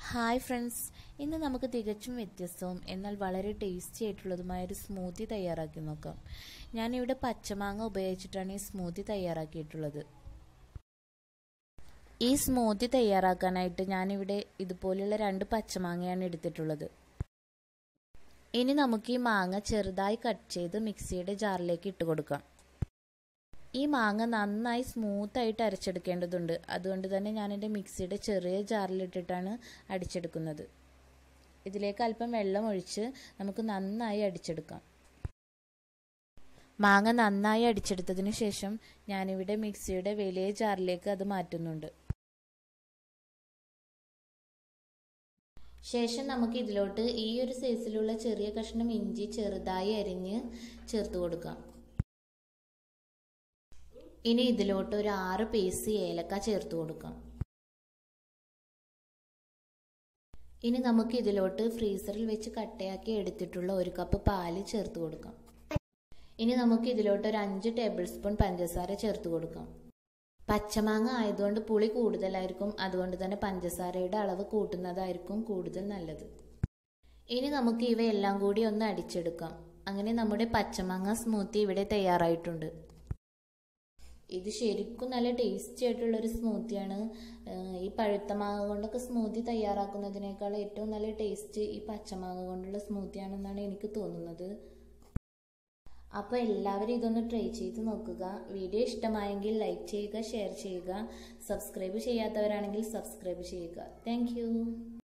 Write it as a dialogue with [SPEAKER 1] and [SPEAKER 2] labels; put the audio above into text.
[SPEAKER 1] Hi friends, ഇന്ന് നമുക്ക് തികച്ചും വ്യത്യസ്തവും എന്നാൽ വളരെ ടേസ്റ്റി ആയിട്ടുള്ളതുമായ ഒരു സ്മൂത്തി തയ്യാറാക്കി നോക്കാം. ഞാനിവിടെ പച്ചമാങ്ങ ഉപയോഗിച്ചിട്ടാണ് ഈ സ്മൂത്തി തയ്യാറാക്കിയിട്ടുള്ളത്. ഈ സ്മൂത്തി തയ്യാറാക്കാനായിട്ട് ഞാനിവിടെ ഇതുപോലെയുള്ള 2 പച്ചമാങ്ങയാണ് എടുത്തിട്ടുള്ളത്. ഇനി നമുക്ക് ഈ മാങ്ങ ചെറുതായി കട്ട് ചെയ്ത് മിക്സിയുടെ ജാറിലേക്ക് ഇട്ട് കൊടുക്കാം. ഈ മാങ്ങ നന്നായി സ്മൂത്തായിട്ട് അരച്ചെടുക്കേണ്ടതുണ്ട്. അതുകൊണ്ട് തന്നെ ഞാൻ എൻ്റെ മിക്സിയുടെ ചെറിയ ജാറിലിട്ടിട്ടാണ് അടിച്ചെടുക്കുന്നത്. ഇതിലേക്ക് അല്പം വെള്ളം ഒഴിച്ച് നമുക്ക് നന്നായി അടിച്ചെടുക്കാം. മാങ്ങ നന്നായി അടിച്ചെടുത്തതിന് ശേഷം ഞാനിവിടെ മിക്സിയുടെ വലിയ ജാറിലേക്ക് അത് മാറ്റുന്നുണ്ട്. ശേഷം നമുക്ക് ഇതിലോട്ട് ഈ ഒരു സൈസിലുള്ള ചെറിയ കഷ്ണം ഇഞ്ചി ചെറുതായി അരിഞ്ഞ് ചേർത്ത് കൊടുക്കാം. ഇനി ഇതിലോട്ട് ഒരു 6 പീസ് ഏലക്ക ചേർത്ത് കൊടുക്കാം. ഇനി നമുക്ക് ഇതിലോട്ട് ഫ്രീസറിൽ വെച്ച് കട്ടയാക്കി എടുത്തിട്ടുള്ള 1 കപ്പ് പാല് ചേർത്ത് കൊടുക്കാം. ഇനി നമുക്ക് ഇതിലോട്ട് ഒരു 5 ടേബിൾ സ്പൂൺ പഞ്ചസാര ചേർത്ത് കൊടുക്കാം. പച്ചമാങ്ങ ആയതുകൊണ്ട് പുളി കൂടുതലായിരിക്കും, അതുകൊണ്ട് തന്നെ പഞ്ചസാരയുടെ അളവ് കൂട്ടുന്നതായിരിക്കും കൂടുതൽ നല്ലത്. ഇനി നമുക്ക് ഇവയെല്ലാം കൂടി ഒന്ന് അടിച്ചെടുക്കാം. അങ്ങനെ നമ്മുടെ പച്ചമാങ്ങ സ്മൂത്തി ഇവിടെ തയ്യാറായിട്ടുണ്ട്. ഇത് ശരിക്കും നല്ല ടേസ്റ്റി ആയിട്ടുള്ളൊരു സ്മൂത്തിയാണ്. ഈ പഴുത്ത മാങ്ങ കൊണ്ടൊക്കെ സ്മൂത്തി തയ്യാറാക്കുന്നതിനേക്കാൾ ഏറ്റവും നല്ല ടേസ്റ്റ് ഈ പച്ചമാങ്ങ കൊണ്ടുള്ള സ്മൂത്തിയാണെന്നാണ് എനിക്ക് തോന്നുന്നത്. അപ്പോൾ എല്ലാവരും ഇതൊന്ന് ട്രൈ ചെയ്ത് നോക്കുക. വീഡിയോ ഇഷ്ടമായെങ്കിൽ ലൈക്ക് ചെയ്യുക, ഷെയർ ചെയ്യുക. സബ്സ്ക്രൈബ് ചെയ്യാത്തവരാണെങ്കിൽ സബ്സ്ക്രൈബ് ചെയ്യുക. താങ്ക്